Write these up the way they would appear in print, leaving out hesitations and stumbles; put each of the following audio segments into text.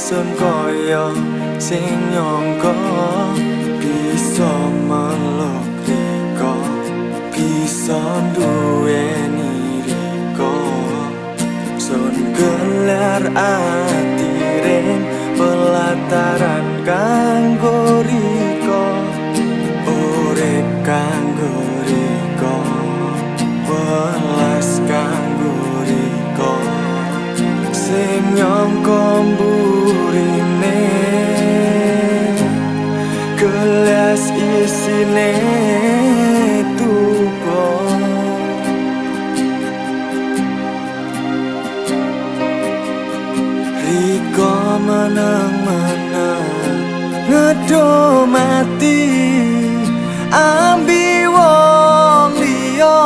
Sun koyo sing nyangka bisa melok riko, bisa duweni riko. Sun gelar ati ring pelataran kanggo riko, urip kanggo riko, welas kanggo riko. Sing nyangka mburine gelas isine tuba, riko meneng-meneng ngedo mati ambi wong liya.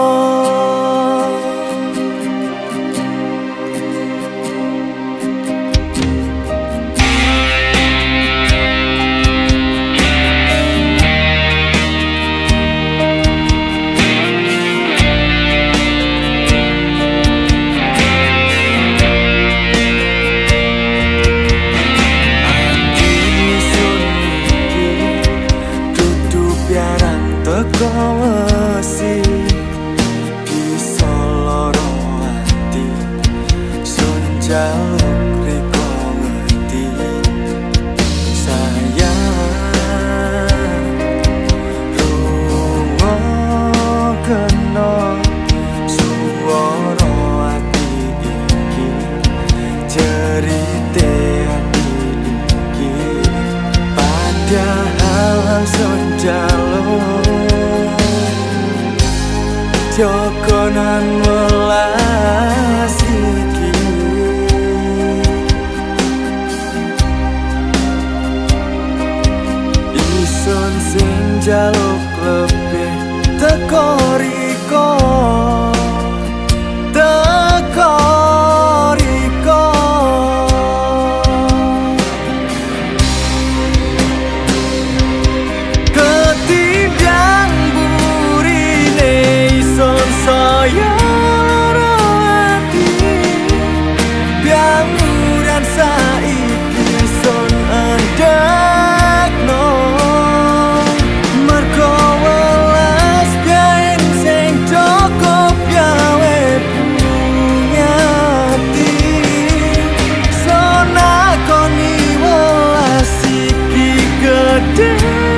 Kawasi bisa loro ati, sun jaluk riko ngerti. Sayang lunga kena suara ati iki, cerite ati iki, padahal sun jaluk jokonan welas iki. Isun sing jaluk lebih teko riko, teko riko. Ketimbang burine isun saya loro ati, bianguran saiki sun endekno. Mergo welas biyen sing cukup gawe punyati, sun akoni welas iki gedhe.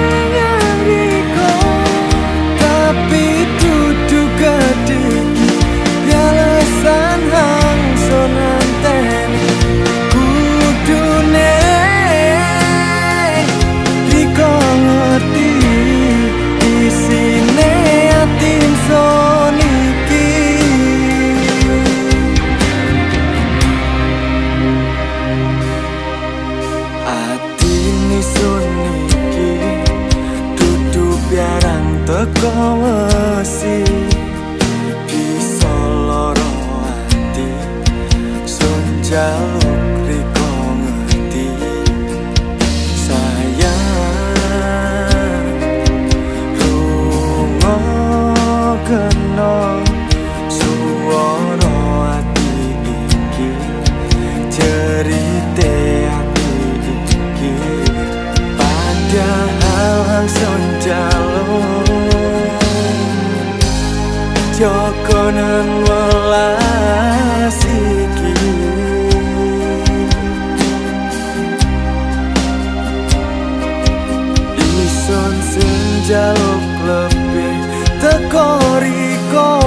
Teko wesi bisa loro ati, sun jaluk riko ngerti. Sayang lunga kena suara ati iki, cerite ati iki, padahal sun jaluk jokonan welas iki. Isun sing jaluk lebih teko riko,